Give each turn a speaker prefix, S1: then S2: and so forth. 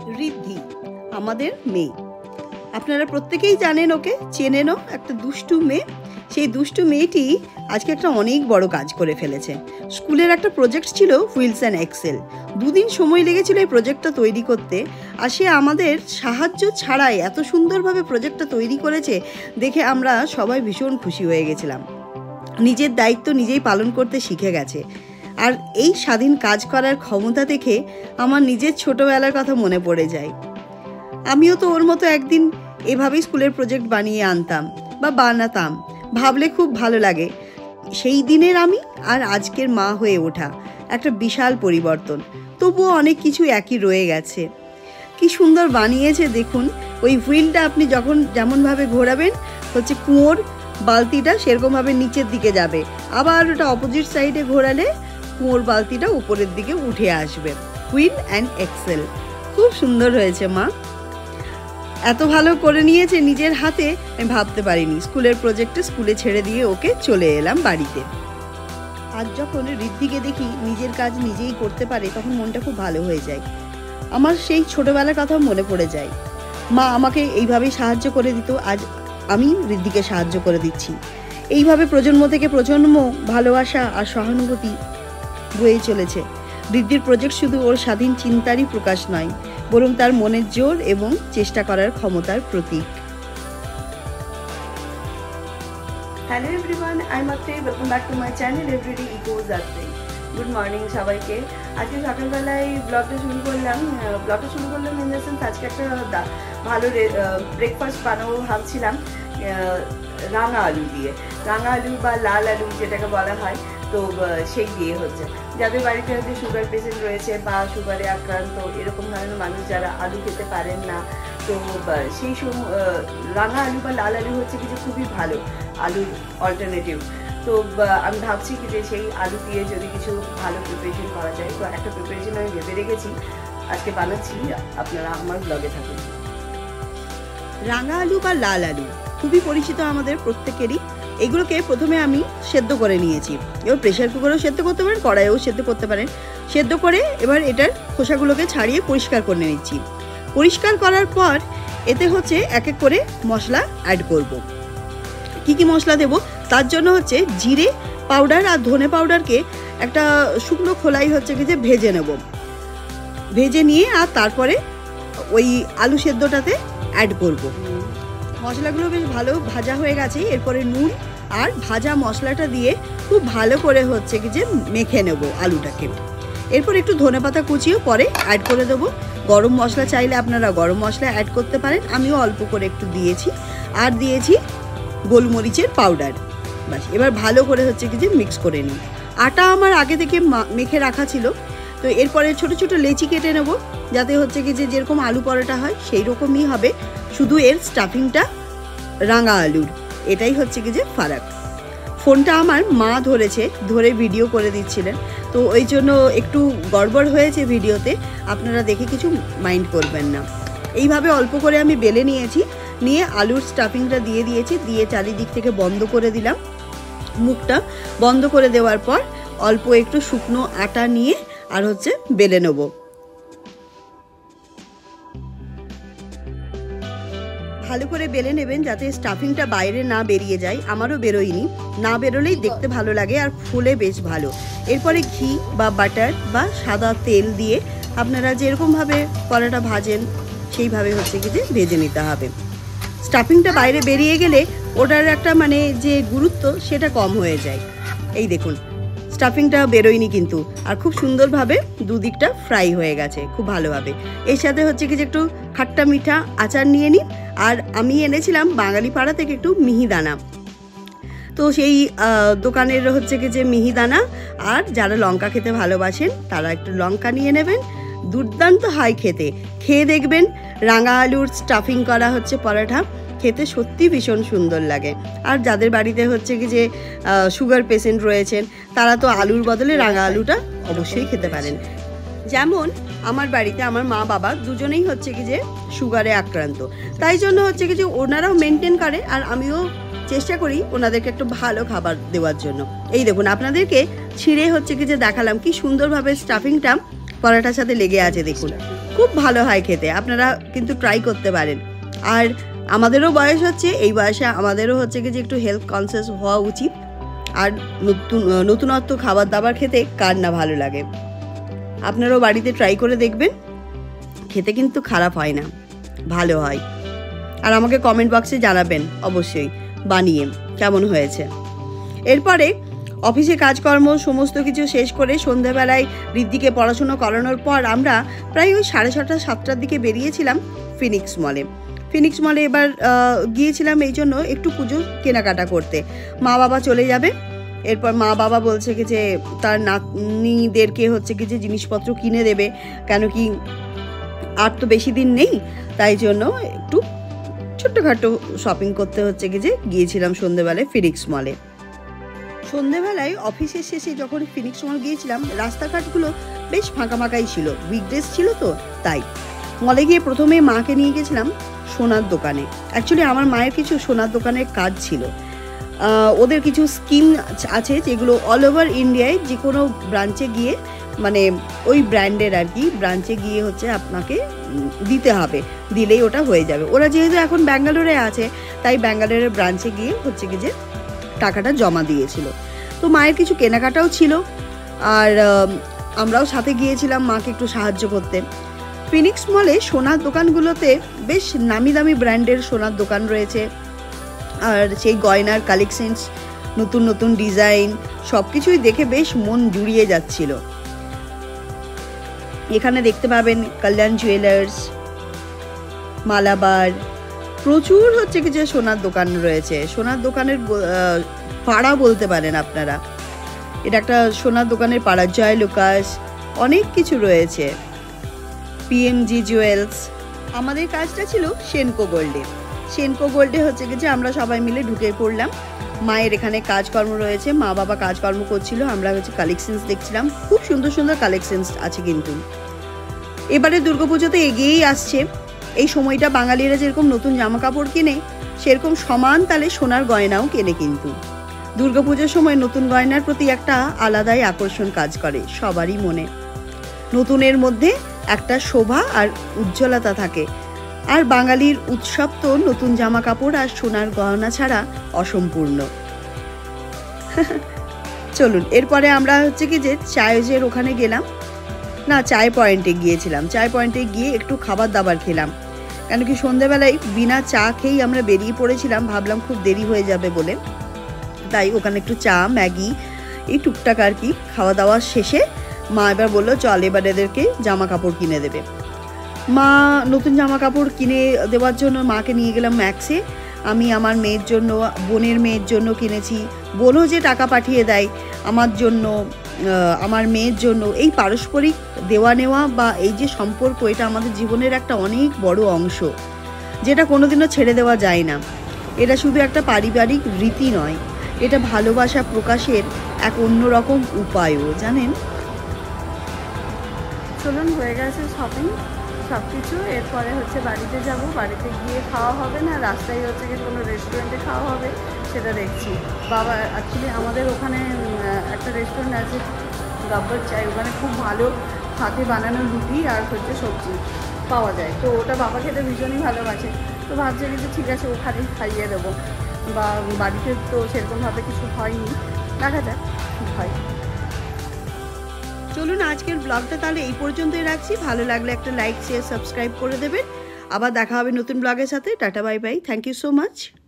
S1: ঋদ্ধি আমাদের মেয়ে। আপনারা প্রত্যেকেই জানেন, ওকে চেনেনও, একটা দুষ্টু মেয়ে। সেই দুষ্টু মেয়েটি আজকে একটা অনেক বড় কাজ করে ফেলেছে। স্কুলের একটা প্রজেক্ট ছিল হুইলস অ্যান্ড এক্সেল। 2 দিন সময় লেগেছিল এই প্রজেক্টটা তৈরি করতে, আর সে আমাদের সাহায্য ছাড়াই এত সুন্দরভাবে প্রজেক্টটা তৈরি করেছে দেখে আমরা সবাই ভীষণ খুশি হয়ে গেছিলাম। নিজের দায়িত্ব নিজেই পালন করতে শিখে গেছে। আর এই স্বাধীন কাজ করার ক্ষমতা দেখে আমার নিজের ছোটোবেলার কথা মনে পড়ে যায়। আমিও তো ওর মতো একদিন এভাবেই স্কুলের প্রজেক্ট বানিয়ে আনতাম বা বানাতাম, ভাবলে খুব ভালো লাগে। সেই দিনের আমি আর আজকের মা হয়ে ওঠা একটা বিশাল পরিবর্তন, তবুও অনেক কিছু একই রয়ে গেছে। কি সুন্দর বানিয়েছে দেখুন। ওই হুইলটা আপনি যখন যেমনভাবে ঘোরাবেন হচ্ছে কুয়োর বালতিটা সেরকমভাবে নিচের দিকে যাবে, আবার ওটা অপোজিট সাইডে ঘোরালে কুয়োর বালতিটা উপরের দিকে উঠে আসবে। হুইল অ্যান্ড এক্সেল খুব সুন্দর হয়েছে মা, এত ভালো করে নিয়েছে নিজের হাতে, আমি ভাবতে পারিনি। স্কুলের প্রজেক্টে স্কুলে ছেড়ে দিয়ে ওকে চলে এলাম বাড়িতে। আজ যখন ঋদ্ধিকে দেখি নিজের কাজ নিজেই করতে পারে, তখন মনটা খুব ভালো হয়ে যায়। আমার সেই ছোটোবেলার কথা মনে পড়ে যায়। মা আমাকে এইভাবেই সাহায্য করে দিত, আজ আমি ঋদ্ধিকে সাহায্য করে দিচ্ছি। এইভাবে প্রজন্ম থেকে প্রজন্ম ভালোবাসা আর সহানুভূতি বয়ে চলেছে। ঋদ্ধির প্রজেক্ট শুধু ওর স্বাধীন চিন্তারই প্রকাশ নয়, বরং তার মনের জোর এবং চেষ্টা করার ক্ষমতার প্রতীক। Hello everyone, I am Atre, welcome back to my channel everyday echoes Atre. Good morning সবাইকে। আজকে সকালবেলায় ব্লগটা শুরু করলাম ইন দ্য সেন্স আজকে একটা ভালো ব্রেকফাস্ট বানাবো ভাবছিলাম রাঙা আলু দিয়ে, রাঙা আলু বা লাল আলু যেটাকে বলা হয়, তো সেই দিয়ে হচ্ছে। যাদের বাড়িতে হয়তো সুগার পেশেন্ট রয়েছে বা সুগারে আক্রান্ত এরকম ধরনের মানুষ যারা আলু খেতে পারেন না, তো সেই রাঙা আলু বা লাল আলু হচ্ছে কিছু খুবই ভালো আলুর অল্টারনেটিভ। তো আমি ভাবছি কি যে সেই আলু দিয়ে যদি কিছু ভালো প্রিপারেশন করা যায়, তো একটা প্রিপারেশন আমি ভেবে রেখেছি, আজকে বানাচ্ছি, আপনারা আমার ব্লগে থাকুন। রাঙা আলু বা লাল আলু খুবই পরিচিত আমাদের প্রত্যেকেরই। এগুলোকে প্রথমে আমি সেদ্ধ করে নিয়েছি। এবার প্রেশার কুকারেও সেদ্ধ করতে পারেন, কড়াইয়েও সেদ্ধ করতে পারেন। সেদ্ধ করে এবার এটার খোসাগুলোকে ছাড়িয়ে পরিষ্কার করে নিচ্ছি। পরিষ্কার করার পর এতে হচ্ছে এক এক করে মশলা অ্যাড করব। কি কি মশলা দেব তার জন্য হচ্ছে জিরে পাউডার আর ধনে পাউডারকে একটা শুকনো খোলাই হচ্ছে কি যে ভেজে নেব। ভেজে নিয়ে আর তারপরে ওই আলু সেদ্ধটাতে অ্যাড করব। মশলাগুলো বেশ ভালো ভাজা হয়ে গেছে। এরপরে নুন আর ভাজা মশলাটা দিয়ে খুব ভালো করে হচ্ছে কি যে মেখে নেব আলুটাকে। এরপর একটু ধনেপাতা কুচিও পরে অ্যাড করে দেবো। গরম মশলা চাইলে আপনারা গরম মশলা অ্যাড করতে পারেন, আমিও অল্প করে একটু দিয়েছি। আর দিয়েছি গোলমরিচের পাউডার। বাস, এবার ভালো করে হচ্ছে কি যে মিক্স করে নিই। আটা আমার আগে থেকে মেখে রাখা ছিল, তো এরপরে ছোট ছোট লেচি কেটে নেব, যাতে হচ্ছে কি যে যেরকম আলু পরোটা হয় সেই রকমই হবে, শুধু এর স্টাফিংটা রাঙা আলুর। এটাই হচ্ছে কি যে ফারাক। ফোনটা আমার মা ধরে ভিডিও করে দিচ্ছিলেন, তো ওই জন্য একটু গড়বড় হয়েছে ভিডিওতে, আপনারা দেখে কিছু মাইন্ড করবেন না। এইভাবে অল্প করে আমি বেলে নিয়েছি, নিয়ে আলুর স্টাফিংটা দিয়ে দিয়েছি, দিয়ে চারিদিক থেকে বন্ধ করে দিলাম। মুখটা বন্ধ করে দেওয়ার পর অল্প একটু শুকনো আটা নিয়ে আর হচ্ছে বেলে নেব। ভালো করে বেলে নেবেন যাতে স্টাফিংটা বাইরে না বেরিয়ে যায়। আমারও বেরোয়নি, না বেরোলেই দেখতে ভালো লাগে আর ফুলে বেশ ভালো। এরপরে ঘি বা বাটার বা সাদা তেল দিয়ে আপনারা যেরকমভাবে পরোটা ভাজেন সেইভাবে হচ্ছে কি যে ভেজে নিতে হবে। স্টাফিংটা বাইরে বেরিয়ে গেলে ওটার একটা মানে যে গুরুত্ব সেটা কম হয়ে যায়। এই দেখুন স্টাফিংটা বেরোয়নি কিন্তু, আর খুব সুন্দরভাবে দুদিকটা ফ্রাই হয়ে গেছে খুব ভালোভাবে। এর সাথে হচ্ছে কি যে একটু খাট্টা মিঠা আচার নিয়ে নিন। আর আমি এনেছিলাম বাঙালি পাড়া থেকে একটু মিহিদানা, তো সেই দোকানের হচ্ছে কি যে মিহিদানা। আর যারা লঙ্কা খেতে ভালোবাসেন তারা একটু লঙ্কা নিয়ে নেবেন। দুর্দান্ত হয় খেতে, খেয়ে দেখবেন। রাঙা আলুর স্টাফিং করা হচ্ছে পরোটা, খেতে সত্যি ভীষণ সুন্দর লাগে। আর যাদের বাড়িতে হচ্ছে কি যে সুগার পেশেন্ট রয়েছেন তারা তো আলুর বদলে রাঙা আলুটা অবশ্যই খেতে পারেন। যেমন আমার বাড়িতে আমার মা বাবা দুজনেই হচ্ছে কি যে সুগারে আক্রান্ত, তাই জন্য হচ্ছে কি যে ওনারাও মেনটেন করে, আর আমিও চেষ্টা করি ওনাদেরকে একটু ভালো খাবার দেওয়ার জন্য। এই দেখুন আপনাদেরকে ছিঁড়ে হচ্ছে কি যে দেখালাম কি সুন্দরভাবে স্টাফিংটা পরোটার সাথে লেগে আছে। দেখুন খুব ভালো হয় খেতে, আপনারা কিন্তু ট্রাই করতে পারেন। আর আমাদেরও বয়স হচ্ছে, এই বয়সে আমাদেরও হচ্ছে কি যে একটু হেলথ কনসিয়াস হওয়া উচিত। আর নতুনত্ব খাবার দাবার খেতে কার না ভালো লাগে। আপনারাও বাড়িতে ট্রাই করে দেখবেন, খেতে কিন্তু খারাপ হয় না, ভালো হয়। আর আমাকে কমেন্ট বক্সে জানাবেন অবশ্যই বানিয়ে কেমন হয়েছে। এরপরে অফিসে কাজকর্ম সমস্ত কিছু শেষ করে সন্ধ্যাবেলায় ঋদ্ধিকে পড়াশুনো করানোর পর আমরা প্রায় ওই 6:30 7টার দিকে বেরিয়েছিলাম ফিনিক্স মলে। ফিনিক্স মলে এবার গিয়েছিলাম এই জন্য একটু পুজোর কেনাকাটা করতে। মা বাবা চলে যাবে, এরপর মা বাবা বলছে কি যে তার নাতনিদেরকে হচ্ছে কি যে জিনিসপত্র কিনে দেবে, কেন কি আর তো বেশি দিন নেই, তাই জন্য একটু ছোট্টখাটো শপিং করতে হচ্ছে কি যে গিয়েছিলাম সন্ধ্যেবেলায় ফিনিক্স মলে। সন্ধ্যেবেলায় অফিসের শেষে যখন ফিনিক্স মল গিয়েছিলাম, রাস্তাঘাটগুলো বেশ ফাঁকা ফাঁকাই ছিল, উইকডেজ ছিল তো তাই। মলে গিয়ে প্রথমে মাকে নিয়ে গেছিলাম সোনার দোকানে। অ্যাকচুয়ালি আমার মায়ের কিছু সোনার দোকানের কাজ ছিল, ওদের কিছু স্কিম আছে যেগুলো অল ওভার ইন্ডিয়ায় যে কোনো ব্রাঞ্চে গিয়ে, মানে ওই ব্র্যান্ডের আর কি ব্রাঞ্চে গিয়ে হচ্ছে আপনাকে দিতে হবে, দিলেই ওটা হয়ে যাবে। ওরা যেহেতু এখন ব্যাঙ্গালোরে আছে, তাই ব্যাঙ্গালোরের ব্রাঞ্চে গিয়ে হচ্ছে কি যে টাকাটা জমা দিয়েছিল। তো মায়ের কিছু কেনাকাটাও ছিল, আর আমরাও সাথে গিয়েছিলাম মাকে একটু সাহায্য করতে। ফিনিক্স মলে সোনার দোকানগুলোতে বেশ নামি দামি ব্র্যান্ডের সোনার দোকান রয়েছে, আর সেই গয়নার কালেকশনস, নতুন নতুন ডিজাইন, সব কিছুই দেখে বেশ মন জুড়িয়ে যাচ্ছিল। এখানে দেখতে পাবেন কল্যাণ জুয়েলার্স, মালাবার, প্রচুর হচ্ছে কি যে সোনার দোকান রয়েছে। সোনার দোকানের পাড়া বলতে পারেন আপনারা, এটা একটা সোনার দোকানের পাড়া। জয় লুকাস, অনেক কিছু রয়েছে, পিএমজি জুয়েলস। আমাদের কাজটা ছিল সেনকো গোল্ডে। সেনকো গোল্ডে হচ্ছে কি যে আমরা সবাই মিলে ঢুকে পড়লাম। মায়ের এখানে কাজকর্ম রয়েছে, মা বাবা কাজকর্ম করছিল, আমরা হচ্ছে কালেকশনস দেখছিলাম। খুব সুন্দর সুন্দর কালেকশনস আছে কিন্তু। এবারে দুর্গাপুজোতে এগিয়েই আসছে, এই সময়টা বাঙালিরা যেরকম নতুন জামা কাপড় কেনে, সেরকম সমান তালে সোনার গয়নাও কেনে। কিন্তু দুর্গাপুজোর সময় নতুন গয়নার প্রতি একটা আলাদাই আকর্ষণ কাজ করে সবারই মনে। নতুনের মধ্যে একটা শোভা আর উজ্জ্বলতা থাকে, আর বাঙালির উৎসব তো নতুন জামা কাপড় আর সোনার গয়না ছাড়া অসম্পূর্ণ। চলুন, এরপরে আমরা হচ্ছে কি যে চায়ের ওখানে গেলাম, না চায় পয়েন্টে গিয়েছিলাম। চায় পয়েন্টে গিয়ে একটু খাবার দাবার খেলাম, কেন কি সন্ধ্যেবেলায় বিনা চা খেয়েই আমরা বেরিয়ে পড়েছিলাম, ভাবলাম খুব দেরি হয়ে যাবে বলে। তাই ওখানে একটু চা, ম্যাগি, এই টুকটাক আর কি খাওয়া দাওয়া শেষে মা এবার বললো চল এবার এদেরকে জামা কাপড় কিনে দেবে। মা নতুন জামা কাপড় কিনে দেওয়ার জন্য মাকে নিয়ে গেলাম ম্যাক্সে। আমি আমার মেয়ের জন্য, বোনের মেয়ের জন্য কিনেছি। বোনও যে টাকা পাঠিয়ে দেয় আমার জন্য, আমার মেয়ের জন্য। এই পারস্পরিক দেওয়া নেওয়া বা এই যে সম্পর্ক, এটা আমাদের জীবনের একটা অনেক বড় অংশ, যেটা কোনোদিনও ছেড়ে দেওয়া যায় না। এটা শুধু একটা পারিবারিক রীতি নয়, এটা ভালোবাসা প্রকাশের এক অন্যরকম উপায়ও, জানেন। চলুন, হয়ে গেছে শপিং সব কিছু। এরপরে হচ্ছে বাড়িতে যাব, বাড়িতে গিয়ে খাওয়া হবে না, রাস্তায় হচ্ছে কি কোনো রেস্টুরেন্টে খাওয়া হবে সেটা দেখছি। বাবা অ্যাকচুয়ালি আমাদের ওখানে একটা রেস্টুরেন্ট আছে গাব্বার চাই, ওখানে খুব ভালো হাতে বানানো রুটি আর হচ্ছে সবজি পাওয়া যায়, তো ওটা বাবা খেতে ভীষণই ভালোবাসে। তো ভাবছি কিন্তু ঠিক আছে ওখানেই খাইয়ে দেবো, বা বাড়িতে তো সেরকমভাবে কিছু হয়নি, দেখা যাক কী হয়। চলুন, আজকের ব্লগটা তাহলে এই পর্যন্তই রাখছি। ভালো লাগলে একটা লাইক, শেয়ার, সাবস্ক্রাইব করে দেবেন। আবার দেখা হবে নতুন ব্লগের সাথে। Tata, bye bye, thank you so much.